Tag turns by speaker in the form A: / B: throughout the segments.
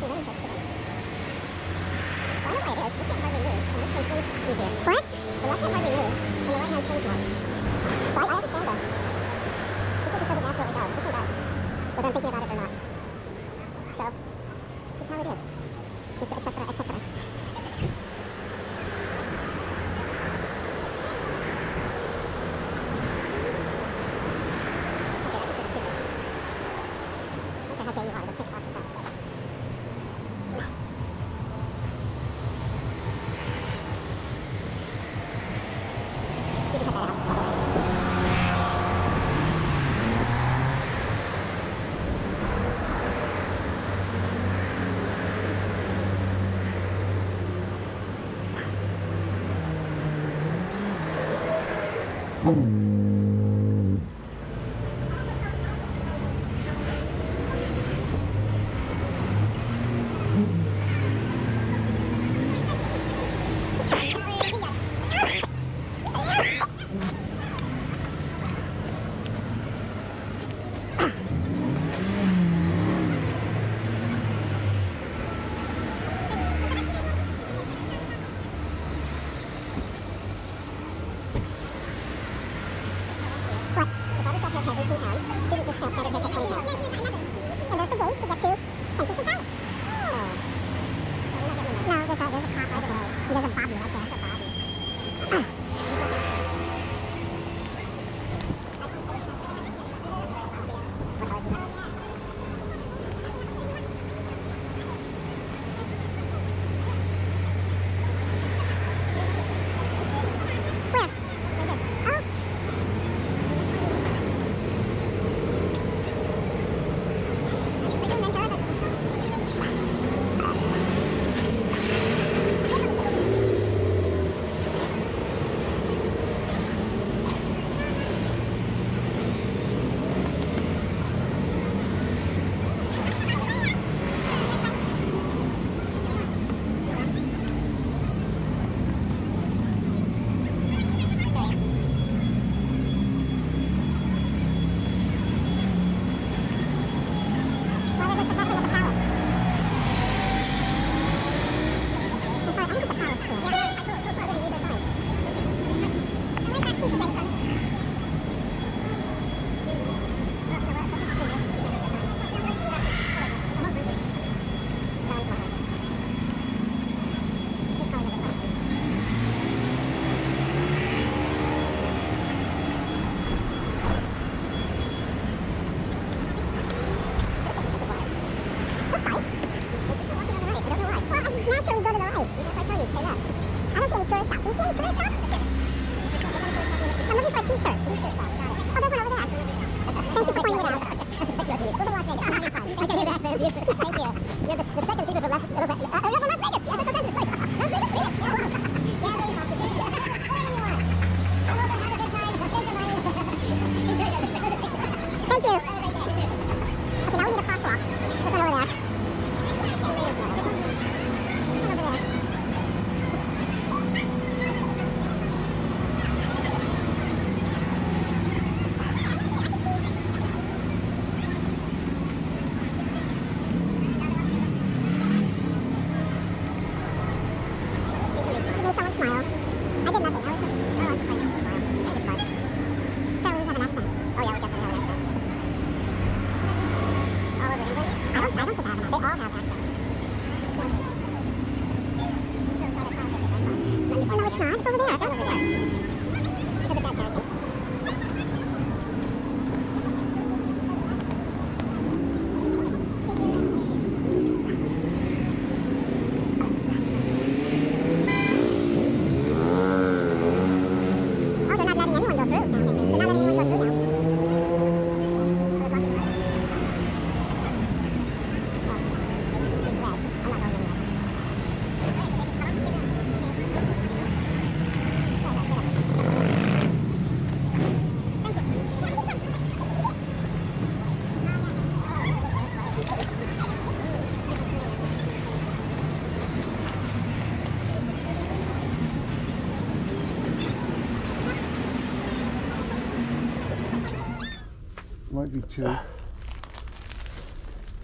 A: Might be two.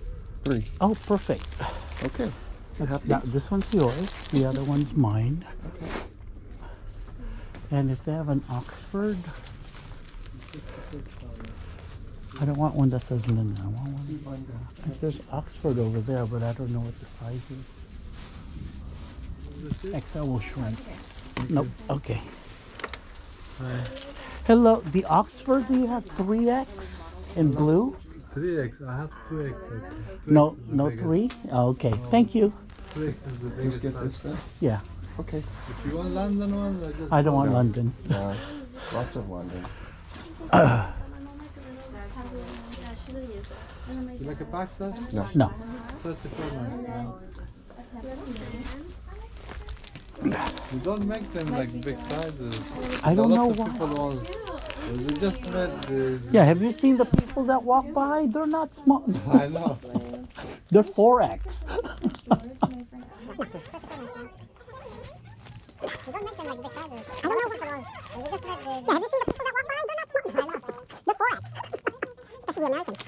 A: 3.
B: Oh, perfect.
A: Okay. You happy?
B: Now, this one's yours. The other one's mine.
A: Okay.
B: And if they have an Oxford, I don't want one that says linen. I want one. There's Oxford over there, but I don't know what the size is. XL will shrink. Nope. Okay. Hello. The Oxford, do you have 3X in blue?
C: 3X. I have 2X.
B: No, no 3? Oh, okay. Thank you.
C: 2X is the
A: Just
C: biggest
A: get
C: size.
A: this then?
B: Yeah.
A: Okay.
C: If you want London one, just
B: I don't want
A: No.
B: London.
A: No. Lots of London.
C: You like a back size?
A: No.
B: No.
C: 34.99. You don't make them like big sizes.
B: I don't know
C: Lots of
B: why.
C: people want. Was it just made?
B: Yeah, have you seen the people that walk by? They're not small.
C: I know.
B: They're 4X.
D: You don't make them like big sizes. I don't know what it was. It was just like the... Yeah, have you seen the people that walk by? They're not small. I know. They're 4X. Especially the Americans.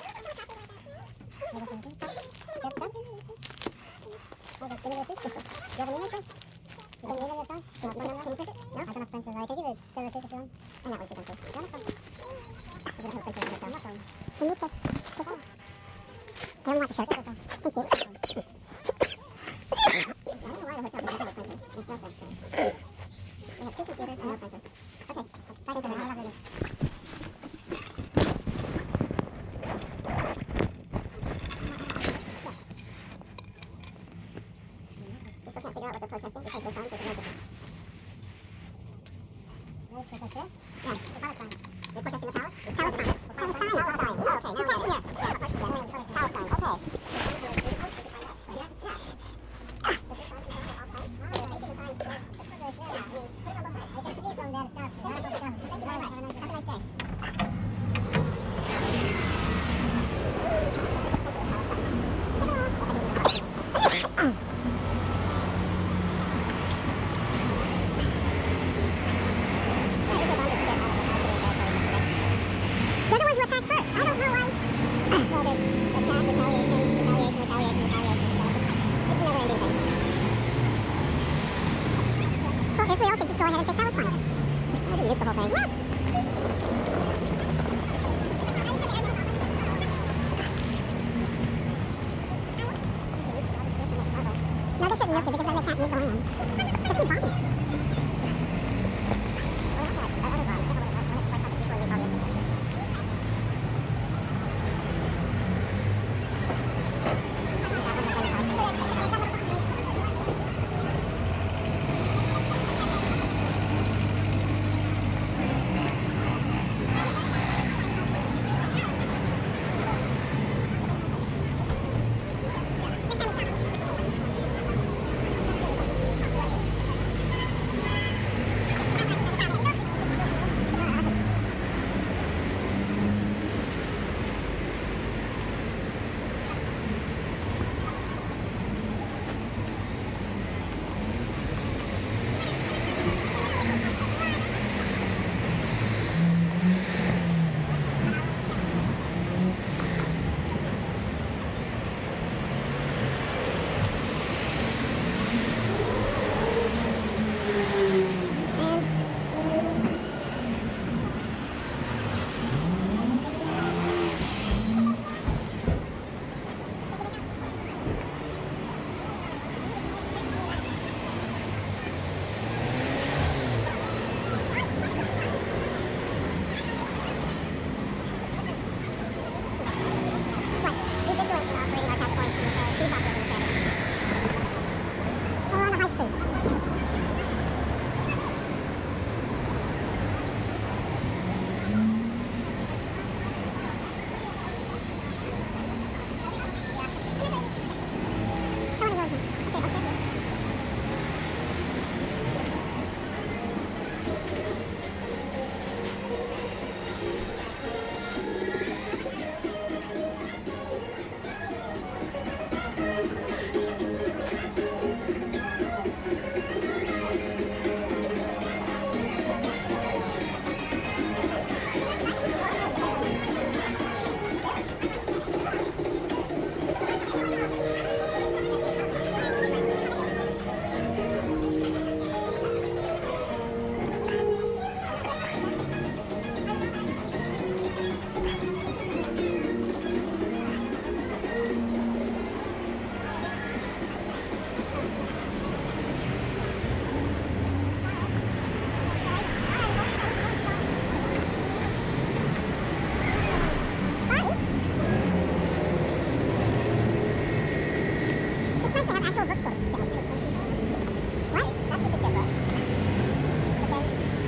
D: It's nice to have actual bookstores. What? That piece of shit book. But then...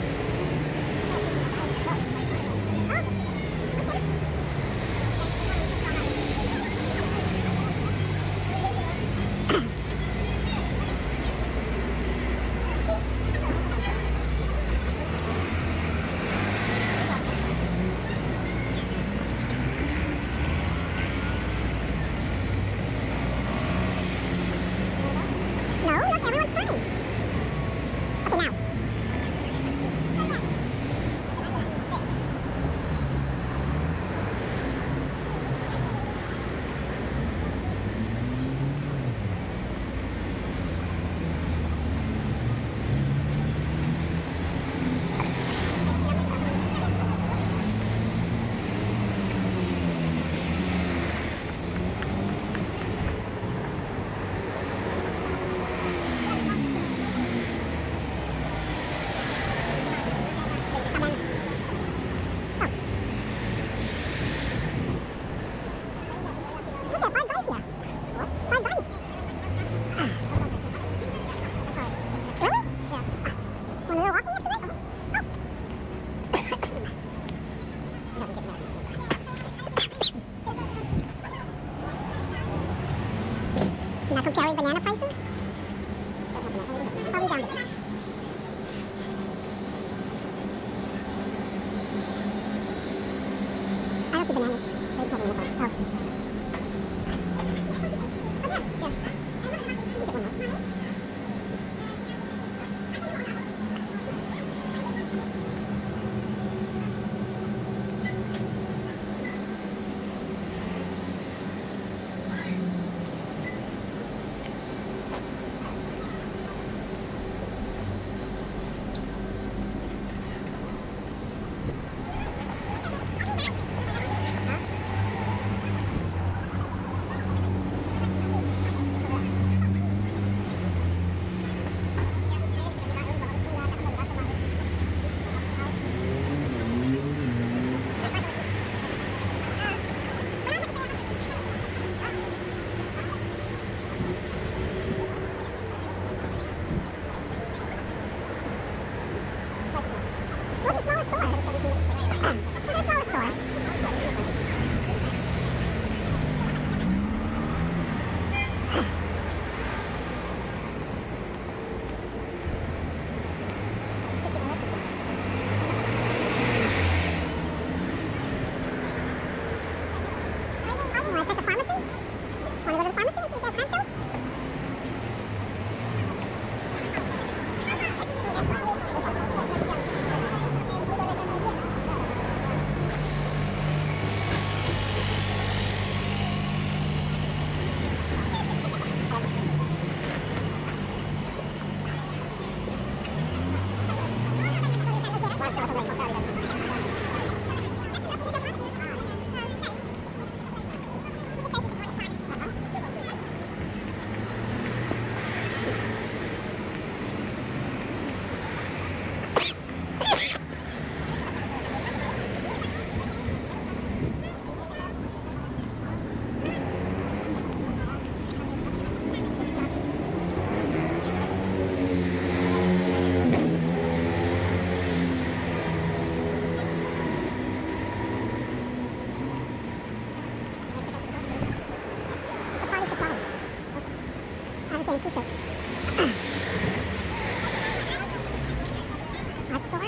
D: No, look, everyone's turning. Okay, now. Look, there are 5 guys here. What? 5 guys. Really? Yeah. When we were walking yesterday? Oh. Not comparing banana prices? Probably down. I don't see bananas. They just have a nipple. Oh. What's a smaller store? What's a smaller store? Want to check the pharmacy? Want to go to the pharmacy and see if there's Pranto? T-shirts. Art store.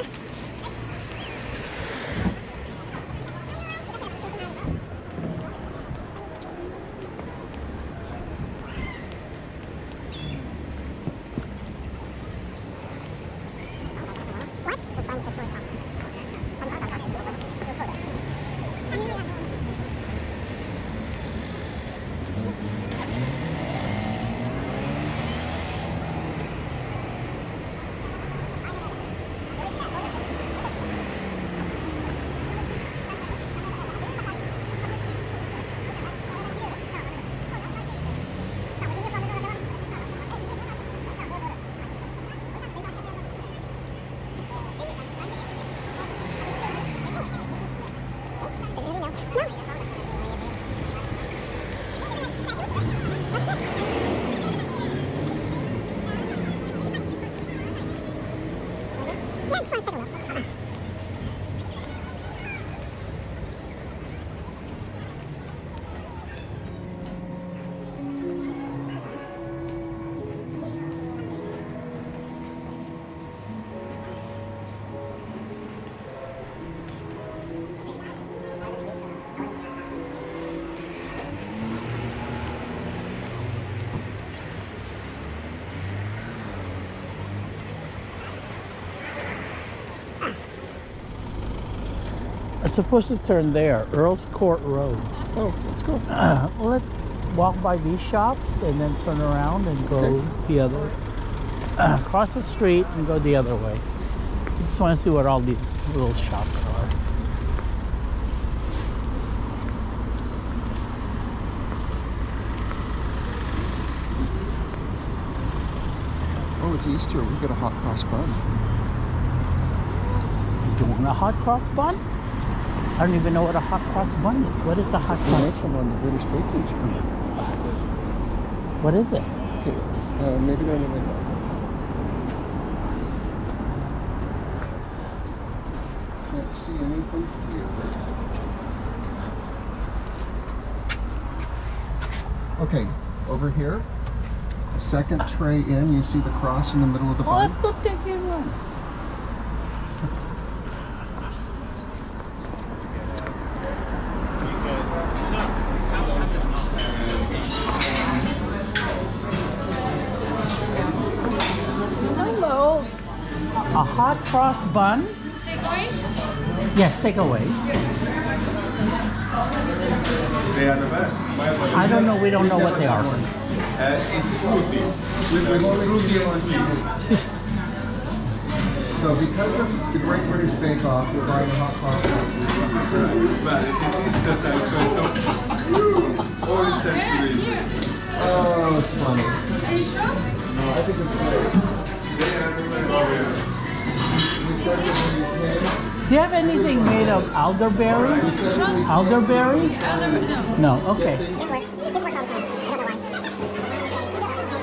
D: What? The sign said tourist house.
B: It's supposed to turn there, Earl's Court Road.
A: Oh, let's go.
B: Well, let's walk by these shops and then turn around and go
A: Okay.
B: the other, cross the street and go the other way. I just want to see what all these little shops are.
A: Oh, it's Easter. We got a hot cross bun.
B: You want a hot cross bun? I don't even know what a hot cross bun is. What is a hot
A: We
B: cross?
A: make them on the British Bakery Channel.
B: What is it?
A: Okay, maybe they're on the way back. Can't see anything here. Okay, over here, second tray in, you see the cross in the middle of the
B: Oh,
A: bun?
B: let's go take a run. Hello. A hot cross bun?
E: Takeaway?
B: Yes, take away.
F: They are the best.
B: I don't know, we don't know what they are.
F: It's fruity.
A: We've only
F: Fruity
A: seen
F: and
A: one.
F: sweet.
A: So because of the Great British Bake Off, we're buying a hot cross bun.
F: But it is Easter time, so it's all Easter celebration.
A: Oh, it's funny.
E: Are you sure?
A: I think it's great.
F: They are the
A: We said that when you pay,
B: Do you have anything made of elderberry?
A: we said when we
B: Elderberry? No, okay.
A: get things
D: This works. This works all the time. I don't know why.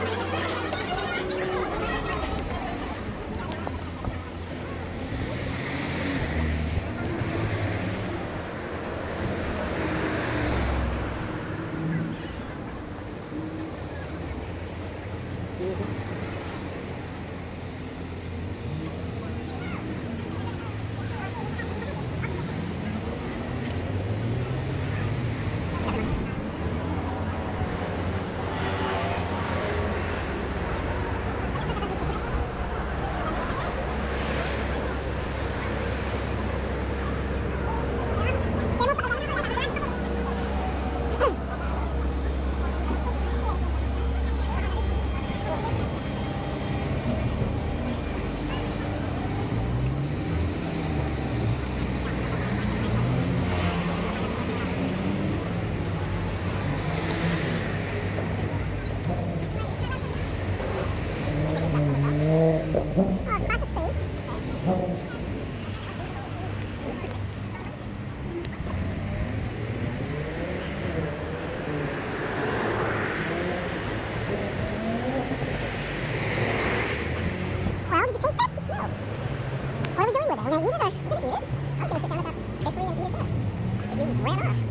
D: Well, did you taste it? No. What are we doing with it? We're gonna eat it or we're gonna eat it? I was gonna sit down at that bakery and eat it there. But you ran off.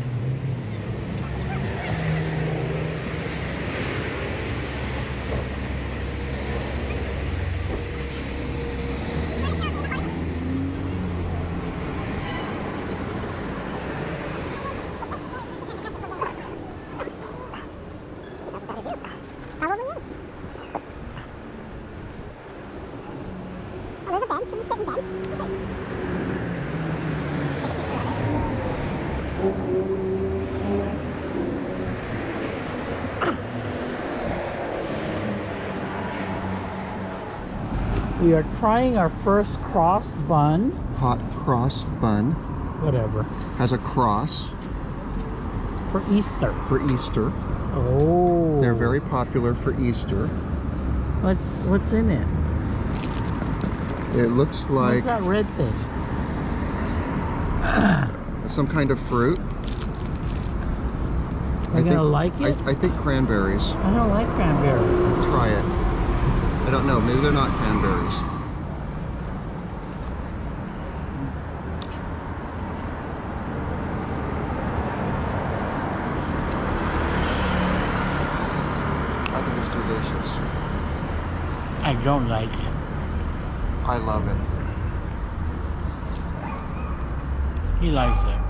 D: Probably you. Oh, there's a bench. We can sit and bench. Okay. Take a picture of it.
B: We are trying our first cross bun.
A: hot cross bun.
B: Whatever.
A: Has a cross
B: For Easter.
A: for Easter.
B: Oh.
A: They're very popular for Easter.
B: What's in it?
A: It looks
B: What's
A: like
B: that red thing?
A: some kind of fruit.
B: Are you gonna like it?
A: I think cranberries.
B: I don't like cranberries.
A: Try it. I don't know. Maybe they're not cranberries.
B: I don't like it.
A: I love it.
B: He likes it.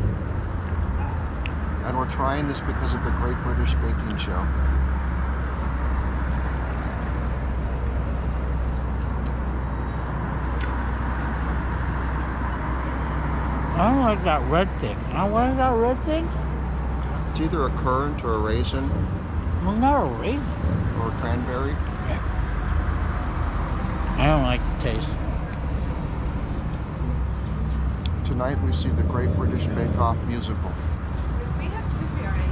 A: And we're trying this because of the Great British Baking Show.
B: I don't like that red thing. I want that red thing.
A: It's either a currant or a raisin
B: Well, not a raisin.
A: or a cranberry.
B: I don't like the taste.
A: Tonight we see the Great British Bake Off musical.
E: We have two already.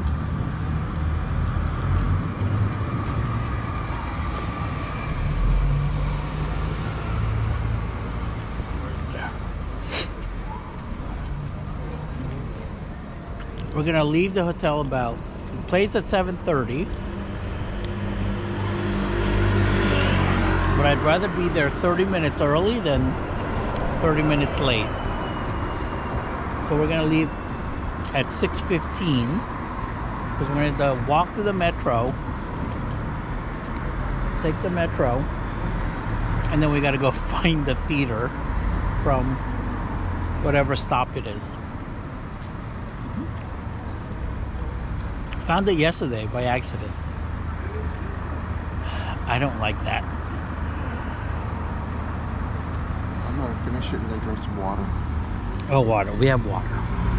B: We're gonna leave the hotel about. It plays at 7:30, but I'd rather be there 30 minutes early than 30 minutes late. So we're gonna leave at 6:15 because we're gonna walk to the metro, take the metro, and then we gotta go find the theater from whatever stop it is. Found it yesterday by accident. I don't like that.
A: I'm gonna finish it and then drink some water.
B: Oh, water. We have water.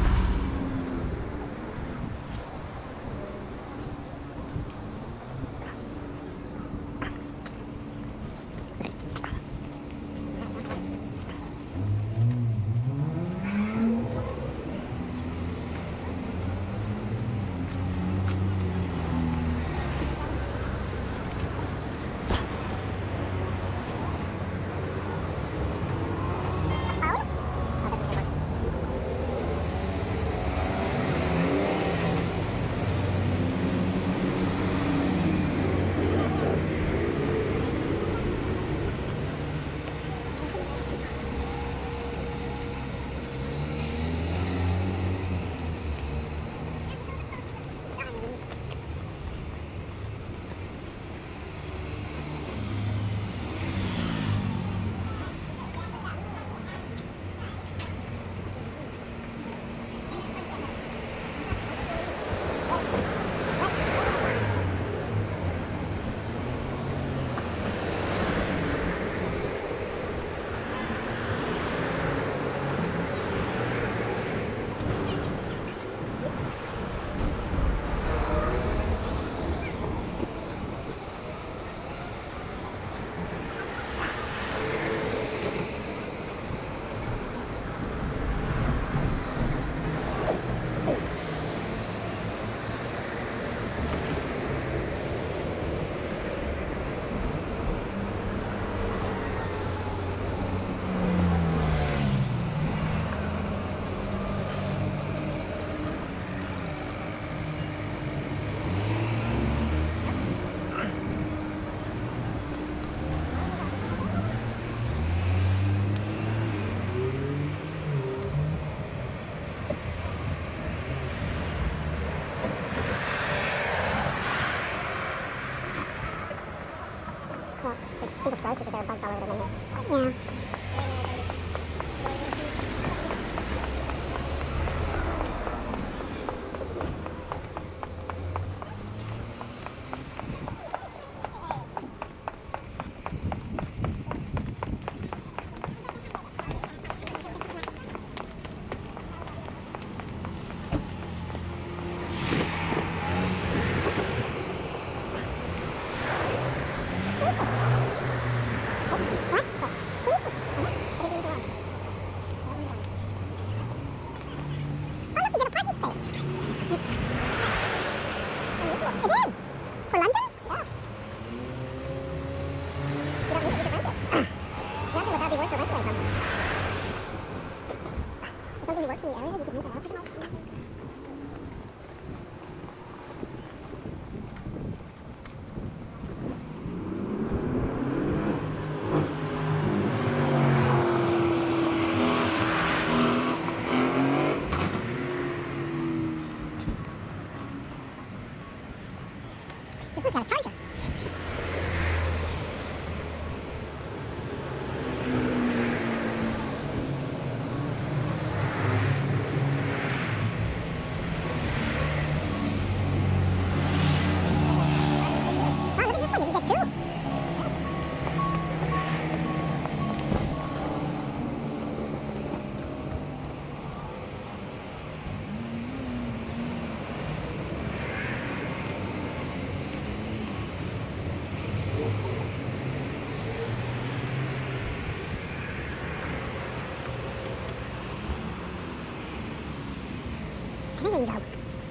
D: Fingers crossed, there are bugs all over the menu. Yeah. This one's got a charger. thing though.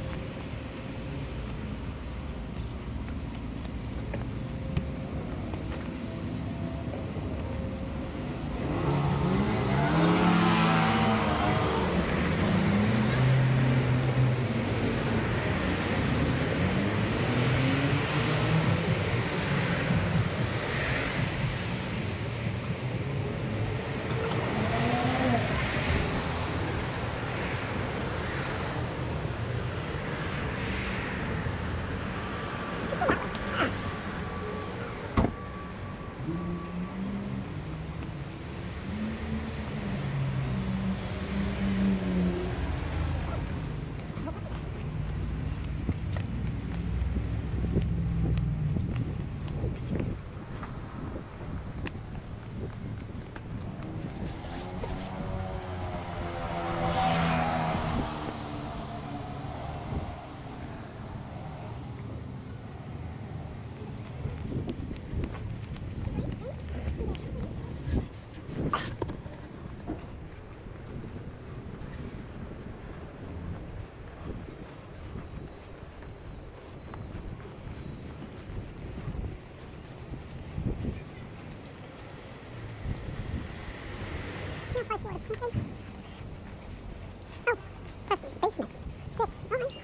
D: Oh, plus basement. 6. Oh, nice.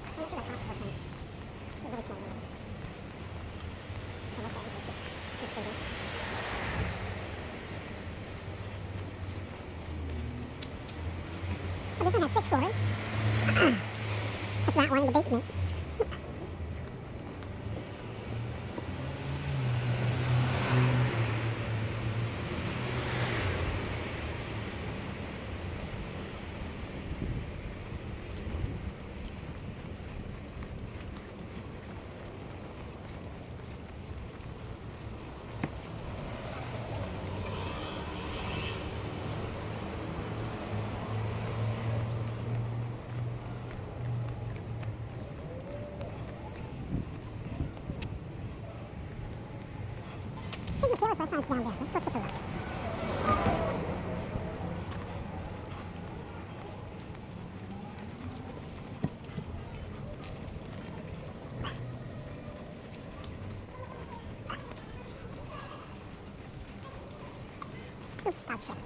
D: Oh, this one has 6 floors. That's not one in the basement. Taylor's restaurant's down there. Let's go take a look. Ooh, dog shit.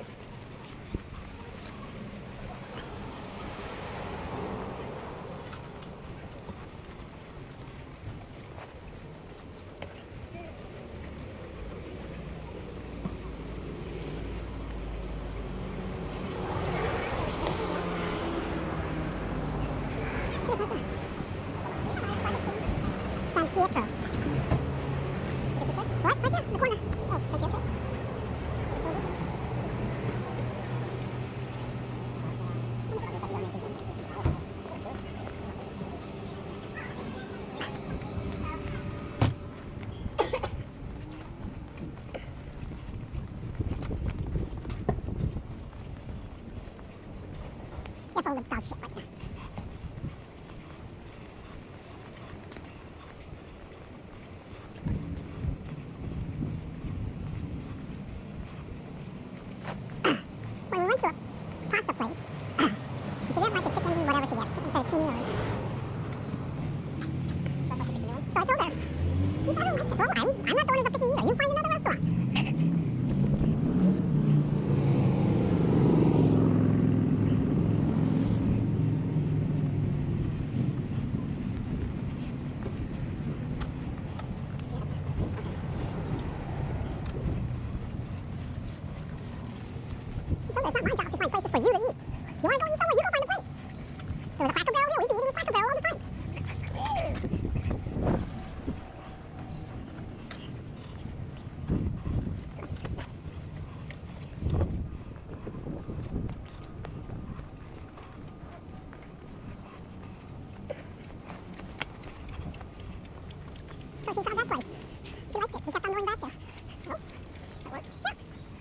D: Pietro. What? Right there, in the corner. Oh, San Pietro. Careful with dog shit right now. When we went to a pasta place, she didn't like the chicken, whatever she gets, chicken fettuccine or... So I told her, if I don't like this, well, I'm not the one who's a picky eater. You find another restaurant. Well, it's not my job to find places for you to eat. You want to go eat somewhere, you go find a place. There was a Cracker Barrel here, we'd be eating a Cracker Barrel all the time. So she found that place. She liked it. We kept on going back there. So, that works. Yeah.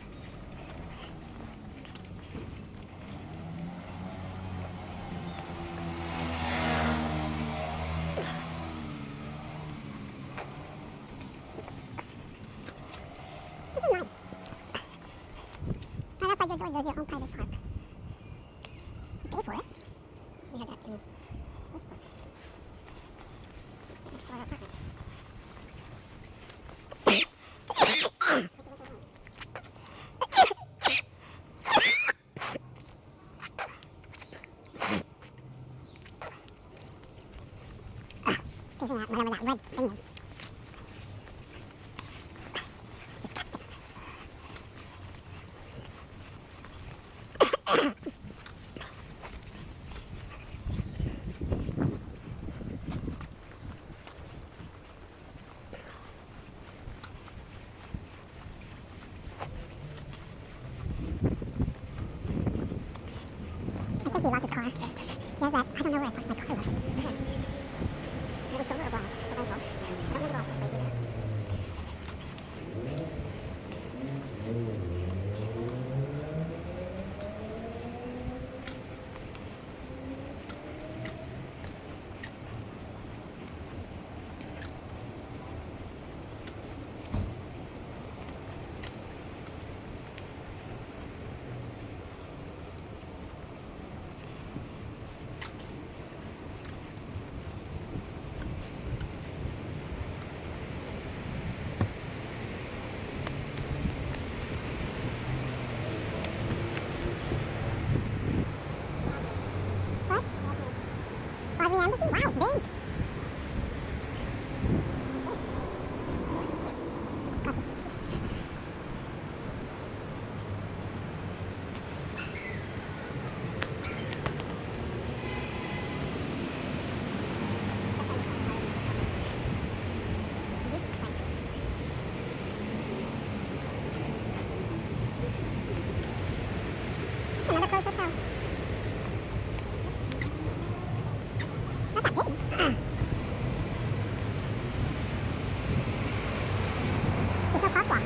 D: This is nice. Right outside your door, there's your own private park. You pay for it. We had that in red thing is. I think he lost his car. He has that. I don't know where I parked my car. It was silver or black. So I don't know. I don't know the license plate either. What? Embassy? Wow, it's big. Another closer pro. Not that big. There's no crosswalk.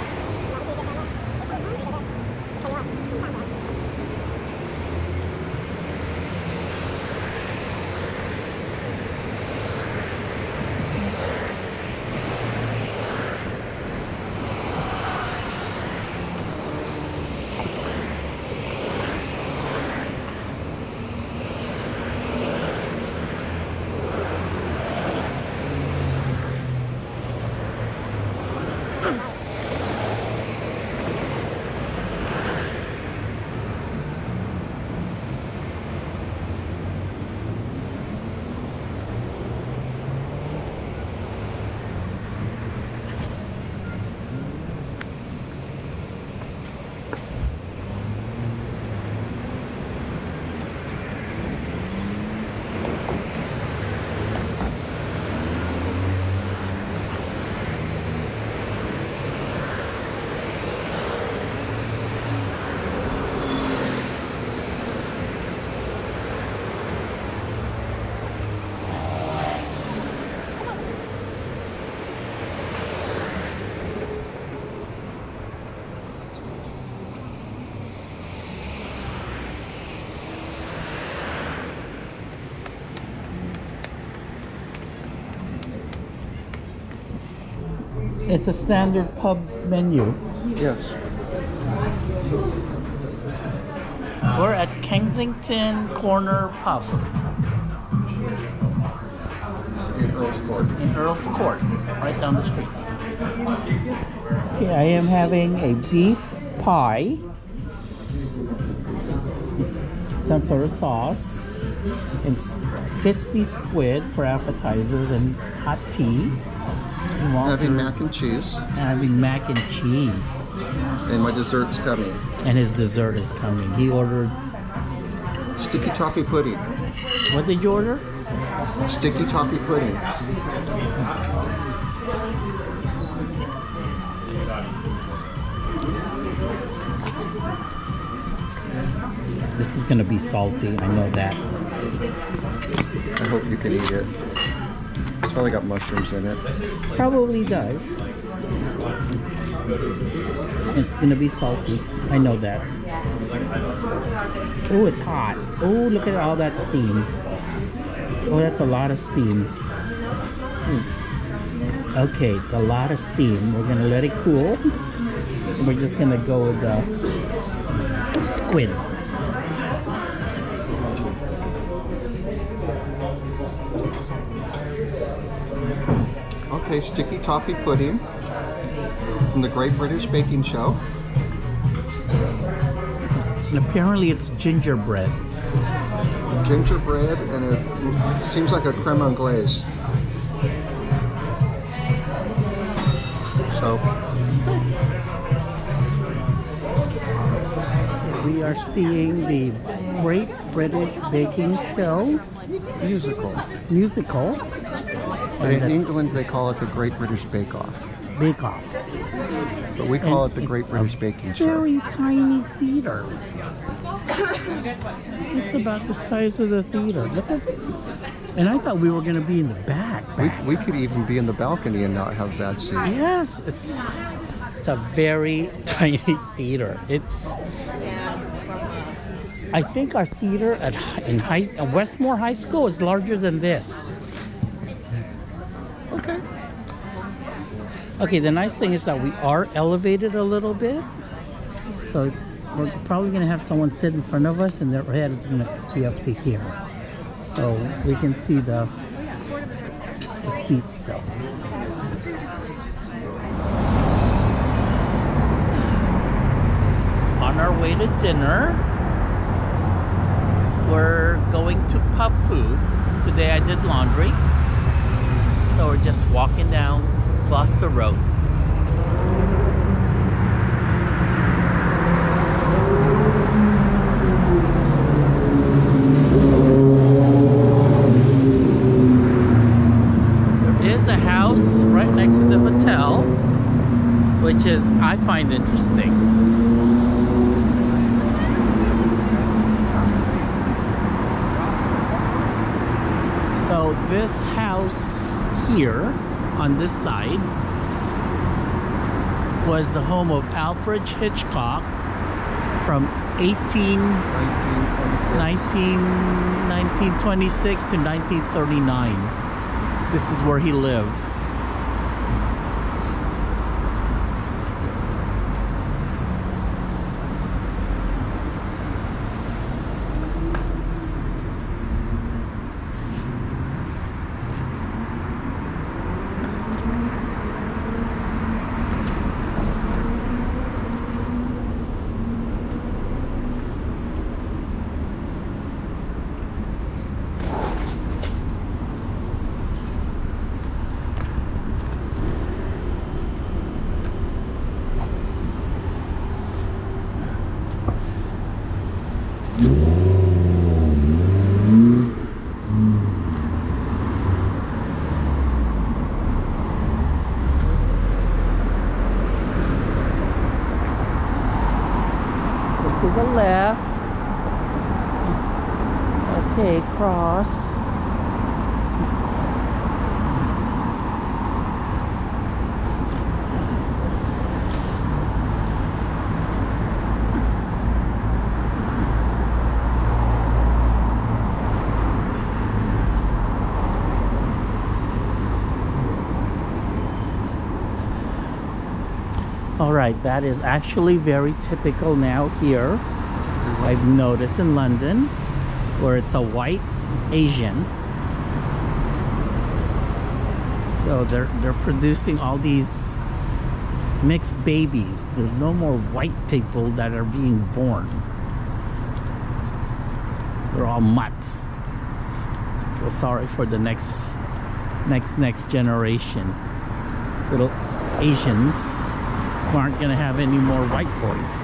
B: It's a standard pub menu.
A: Yes.
B: We're at Kensington Corner Pub
A: In Earl's Court.
B: in Earl's Court, right down the street. Okay, I am having a beef pie, some sort of sauce, and crispy squid for appetizers, and hot tea.
A: Having mac and cheese.
B: And having mac and cheese.
A: And my dessert's coming.
B: And his dessert is coming. He ordered...
A: Sticky toffee pudding.
B: What did you order?
A: Sticky toffee pudding.
B: This is gonna be salty, I know that.
A: I hope you can eat it. It's probably got mushrooms in it.
B: Probably does. It's gonna be salty, I know that. Oh, it's hot. Oh, look at all that steam. Oh, that's a lot of steam. Okay, it's a lot of steam. We're gonna let it cool. We're just gonna go with the squid.
A: Okay, sticky toffee pudding from the Great British Baking Show.
B: And apparently it's gingerbread.
A: Gingerbread, and it seems like a creme anglaise. So
B: We are seeing the Great British Baking Show musical.
A: but in England they call it the Great British Bake Off.
B: Bake Off.
A: But we call it the Great
B: It's
A: British
B: a
A: Baking Show.
B: very tiny theater. It's about the size of the theater. Look at this. And I thought we were going to be in the back.
A: We could even be in the balcony and not have bad seats.
B: Yes, it's a very tiny theater. I think our theater at Westmore High School is larger than this.
A: Okay.
B: Okay, the nice thing is that we are elevated a little bit. So we're probably going to have someone sit in front of us and their head is going to be up to here. So we can see the seats though. On our way to dinner, we're going to Pub Food. Today I did laundry. So we're just walking down Gloucester Road. There is a house right next to the hotel, which is, I find interesting. So this house here on this side was the home of Alfred Hitchcock from 1926 to 1939. This is where he lived. To the left. Okay, cross. All right, that is actually very typical now here. I've noticed in London, where it's a white Asian. So they're producing all these mixed babies. There's no more white people that are being born. They're all mutts. Feel sorry for the next generation. Little Asians who aren't gonna have any more white boys.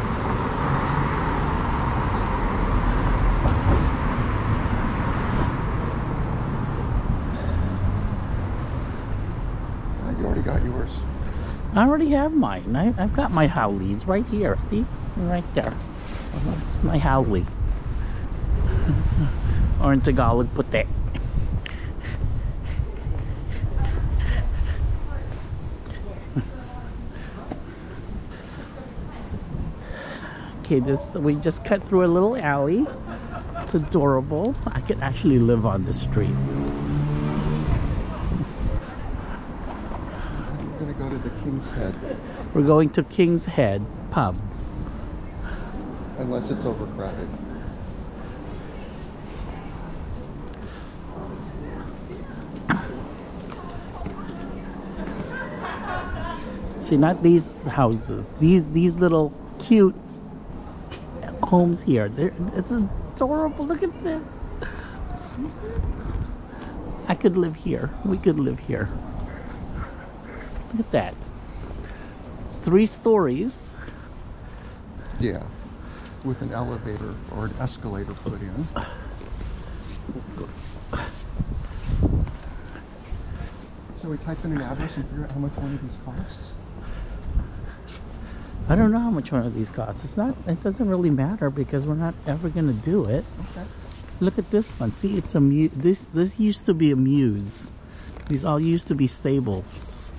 A: You already got yours.
B: I already have mine. I've got my Howleys right here. See? Right there. That's my Howley. Or in Tagalog, puti. Okay, we just cut through a little alley. It's adorable. I could actually live on the street.
A: We're gonna go to the King's Head.
B: We're going to King's Head pub.
A: Unless it's overcrowded.
B: See, not these houses. These little cute homes here. It's adorable. Look at this. I could live here. We could live here. Look at that. 3 stories.
A: Yeah, with an elevator or an escalator put in. So we type in an address and figure out how much one of these costs?
B: I don't know how much one of these costs. It doesn't really matter because we're not ever gonna do it.
A: Okay.
B: Look at this one. See, it's a this used to be a Muse. These all used to be stables.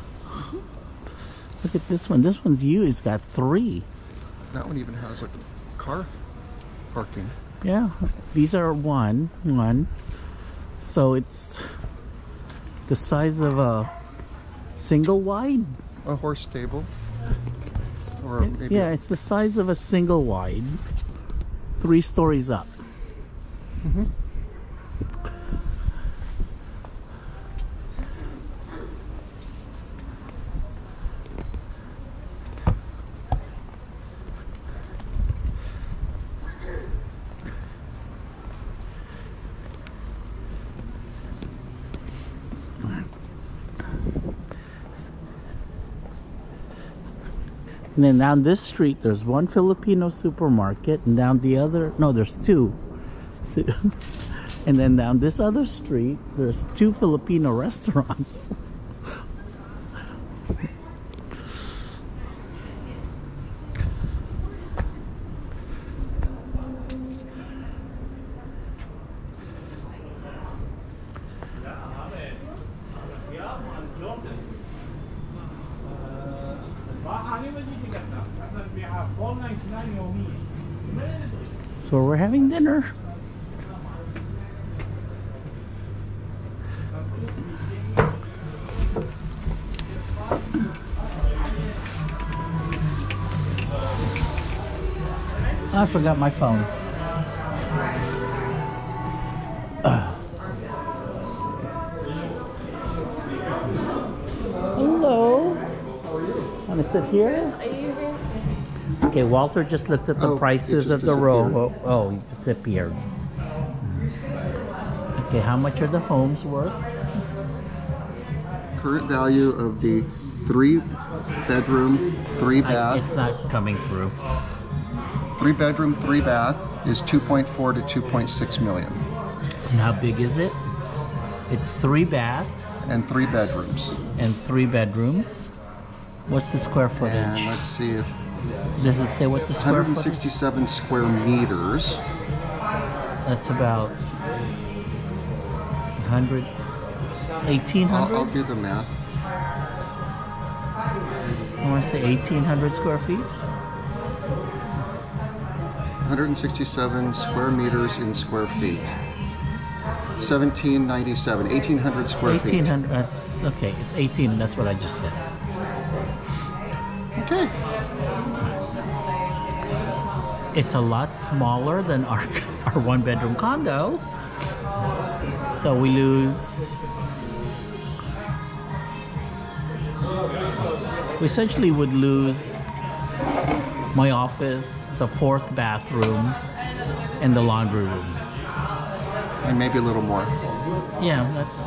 B: Look at this one. This one's used. It's got 3.
A: That one even has a car parking.
B: Yeah, these are one. So it's the size of a single wide.
A: A horse stable. Or maybe
B: Yeah, it's the size of a single wide. 3 stories up.
A: Mhm.
B: And then down this street, there's one Filipino supermarket, and down the other, no, there's 2. And then down this other street, there's 2 Filipino restaurants. So we're having dinner. I forgot my phone. Hello. Want to sit here? Okay, Walter just looked at the
A: Oh,
B: prices
A: it
B: of
A: just
B: the row.
A: disappeared.
B: Oh, it disappeared. Okay, how much are the homes worth?
A: current value of the 3-bedroom, 3-bath,
B: It's not coming through.
A: 3-bedroom, 3-bath is 2.4 to 2.6 million,
B: And how big is it? It's 3 baths
A: and 3 bedrooms.
B: and 3 bedrooms. What's the square footage?
A: And let's see if
B: Does it say what the square footage?
A: 167 square meters.
B: That's about 100, 1,800?
A: I'll do the math.
B: I want to say 1,800 square feet.
A: 167 square meters in square feet. 1797, 1,800 square feet.
B: 1,800, that's, okay, it's 18, that's what I just said.
A: Okay.
B: It's a lot smaller than our 1-bedroom condo. So we lose... We essentially would lose my office, the 4th bathroom, and the laundry room.
A: And maybe a little more.
B: Yeah,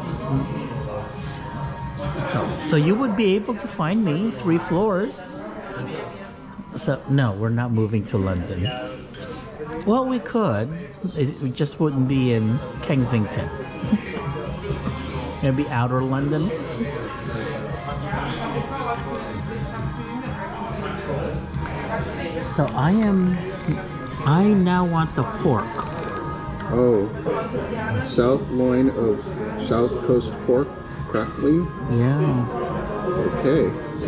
B: that's... So you would be able to find me 3 floors. So, no, we're not moving to London. Well, we could. It just wouldn't be in Kensington. It'd be outer London. So I now want the pork.
A: Oh, south loin of South Coast pork, crackling.
B: Yeah.
A: Okay.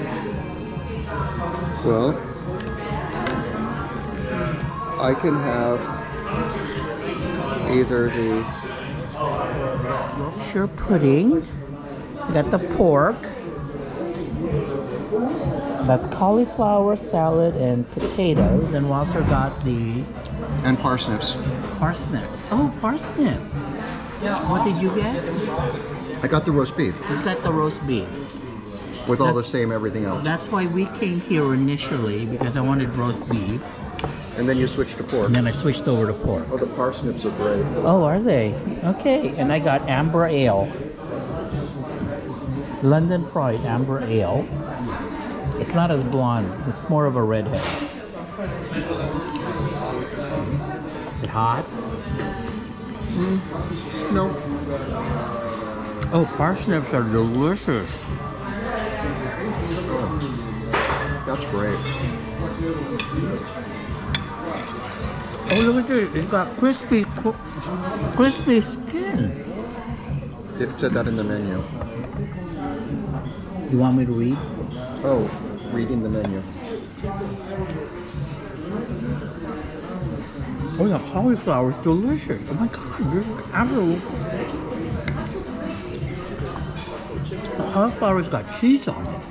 A: Well, I can have either the
B: Yorkshire pudding. We got the pork. That's cauliflower salad and potatoes. And Walter got the
A: and parsnips.
B: parsnips. Oh, parsnips. What did you get?
A: I got the roast beef
B: Who's got the roast beef?
A: with all the same everything else.
B: That's why we came here initially, because I wanted roast beef.
A: And then you switch to pork.
B: And then I switched over to pork.
A: Oh, the parsnips are great.
B: Oh, are they? Okay. And I got amber ale. London Pride amber ale. It's not as blonde. It's more of a redhead. Is it hot?
A: No.
B: Oh, parsnips are delicious.
A: That's great.
B: Oh, look at this. It's got crispy skin.
A: It said that in the menu.
B: You want me to read?
A: Oh, reading the menu.
B: Oh, the cauliflower is delicious. Oh my God, this is absolute. The cauliflower's got cheese on it.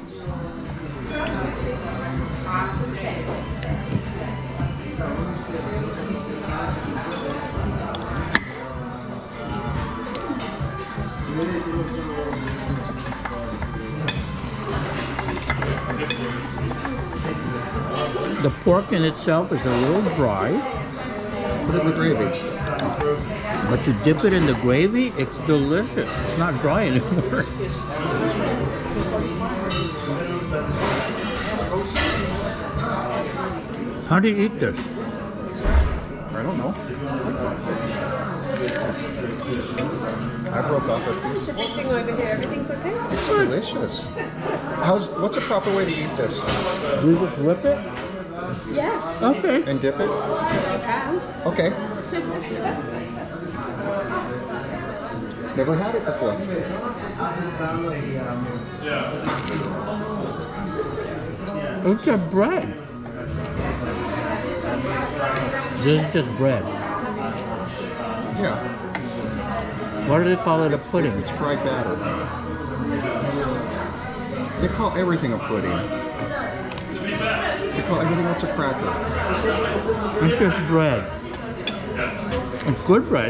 B: The pork in itself is a little dry.
A: What is the gravy?
B: But you dip it in the gravy, it's delicious. It's not dry anymore. How do you eat this?
A: I don't know. I broke off a piece.
E: Everything over here, everything's okay?
A: It's delicious. What's a proper way to eat this?
B: You just whip it?
E: Yes.
B: Okay.
A: And dip it?
E: You can.
A: Okay. Never had it before.
B: It's a bread. This is just bread.
A: Yeah.
B: What do they call it? A pudding?
A: It's fried batter. They call everything a pudding. They call everything else a cracker.
B: It's just bread. It's good bread.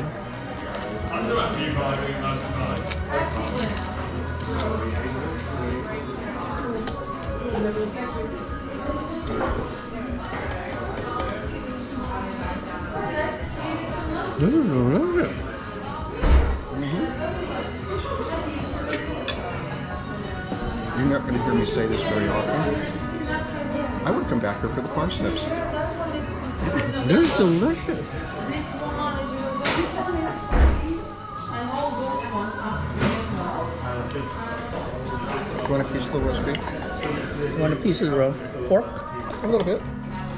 B: This is delicious.
A: You're not going to hear me say this very often. I would come back here for the parsnips.
B: They're delicious.
A: You want a piece of the roast beef?
B: You want a piece of the roast pork?
A: A little bit.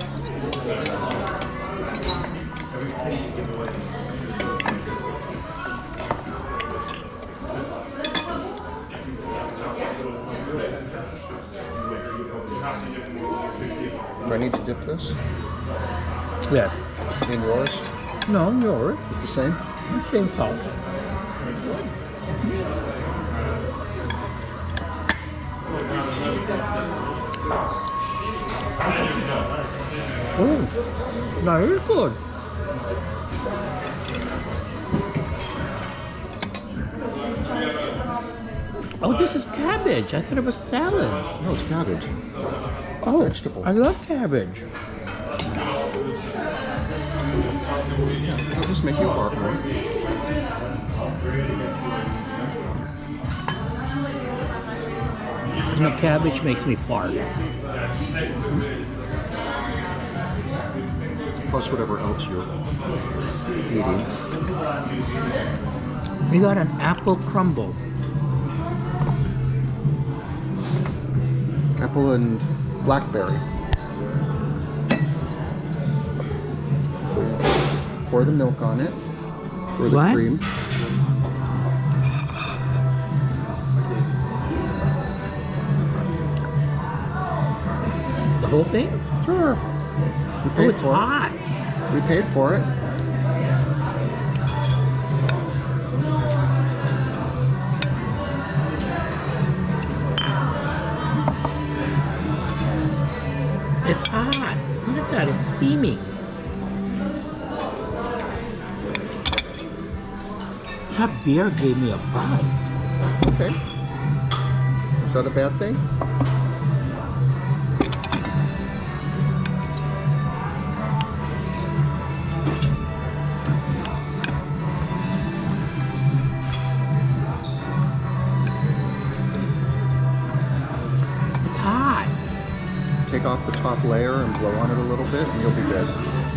A: Do I need to dip this
B: Yes.
A: in yours?
B: No, yours.
A: It's the same?
B: Same sauce. Oh, that is good. Oh, this is cabbage. I thought it was salad.
A: No, it's cabbage.
B: Oh,
A: Vegetable.
B: I love cabbage.
A: I'll just make you a bark one.
B: You know, cabbage makes me fart.
A: Plus whatever else you're eating.
B: We got an apple crumble.
A: Apple and blackberry. So pour the milk on it. Pour the
B: What?
A: cream.
B: The whole thing?
A: Sure. We
B: Oh,
A: paid
B: it's
A: for
B: hot.
A: it. We paid for it.
B: It's hot. Look at that. It's steaming. That beer gave me a buzz.
A: Okay. Is that a bad thing?
B: It's hot.
A: take off the top layer and blow on it a little bit, and you'll be good.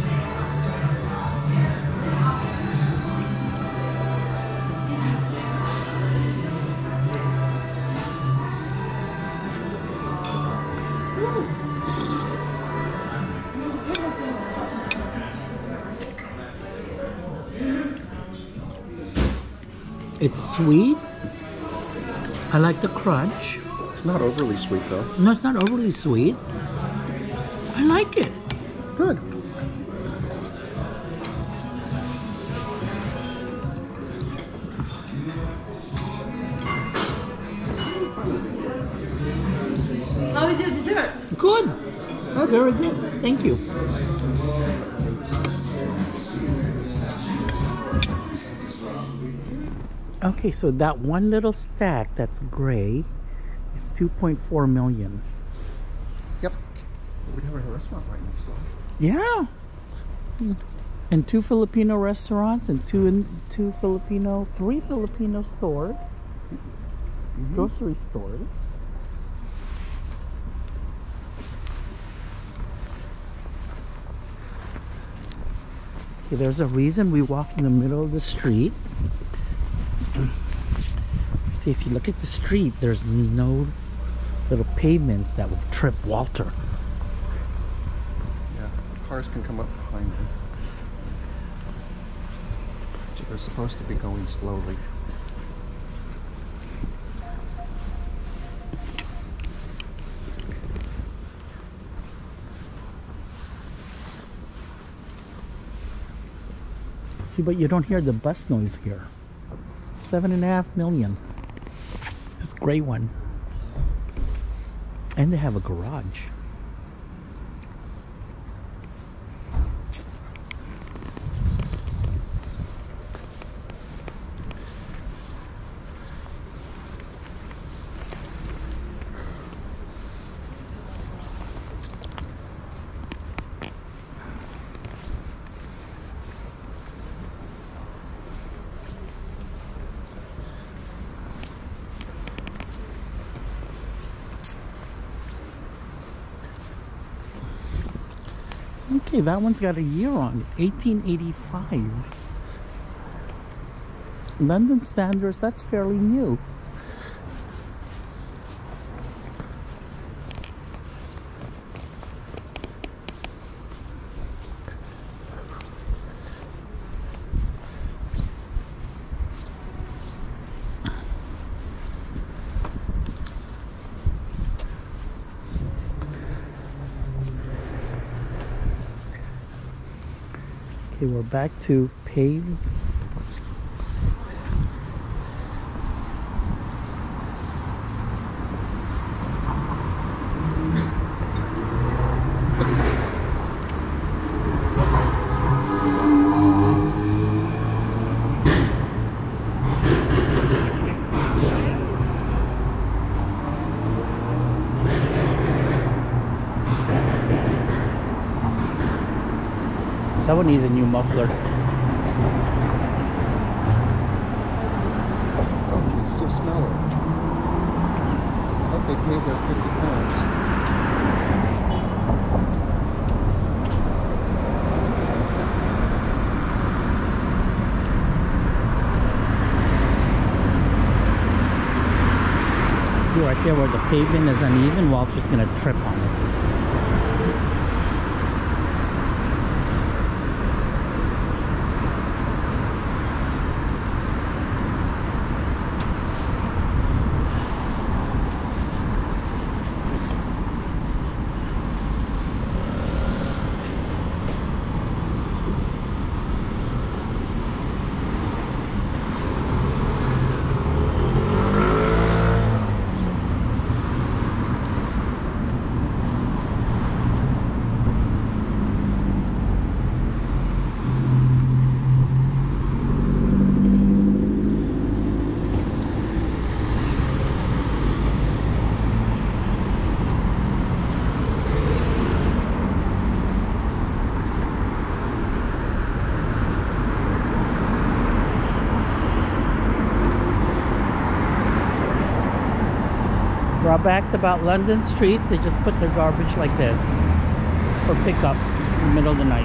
B: It's sweet. I like the crunch.
A: It's not overly sweet though.
B: No, it's not overly sweet. I like it.
A: Good.
E: How is your dessert?
B: Good. Oh, very good. Thank you. Okay, so that one little stack that's gray is 2.4 million.
A: Yep. We have a restaurant right next door.
B: Yeah. And 2 Filipino restaurants and three Filipino stores. Grocery stores. Okay, there's a reason we walk in the middle of the street. See, if you look at the street, there's no little pavements that would trip Walter.
A: Yeah, cars can come up behind you. They're supposed to be going slowly.
B: See, but you don't hear the bus noise here. 7.5 million. This gray one. And they have a garage. Okay, that one's got a year on it, 1885. London standards, that's fairly new. Okay, we're back to pave. Someone needs a new muffler.
A: Oh, you still smell it. I hope they paid their £50.
B: See right there where the pavement is uneven, Walter's gonna trip on it. Drawbacks about London streets, they just put their garbage like this for pickup in the middle of the night.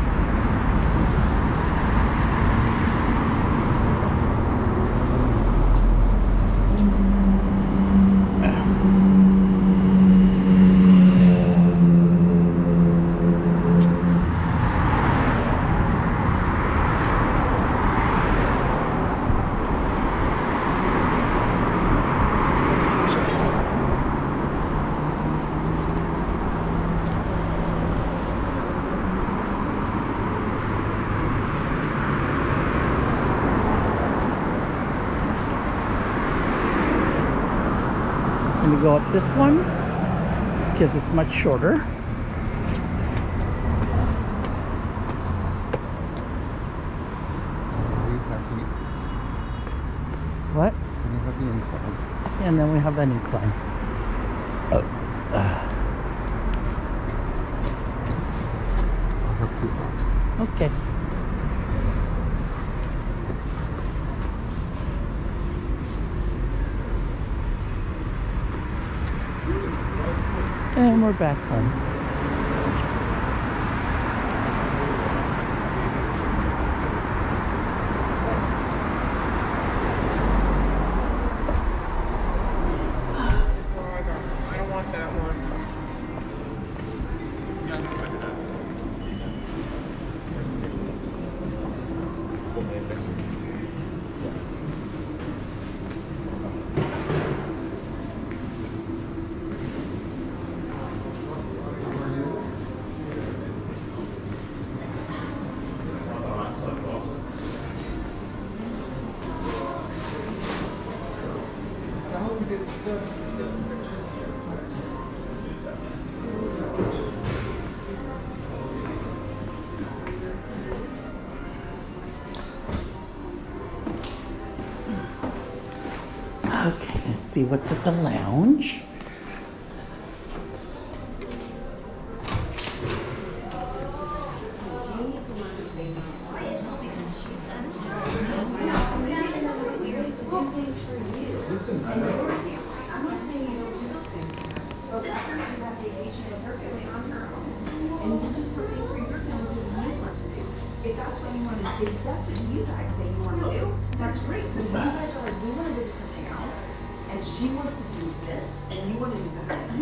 B: Let me go up this one because it's much shorter. What?
A: And you have the incline.
B: And then we have that incline.
A: I'll help you out.
B: Okay. And we're back home.
C: I don't want that one.
B: Okay, let's see what's at the lounge.
G: If that's what you want to do, if that's what you guys say you want to do, that's great. But if you guys are like, we want to do something else, and she wants to do this, and you want to do something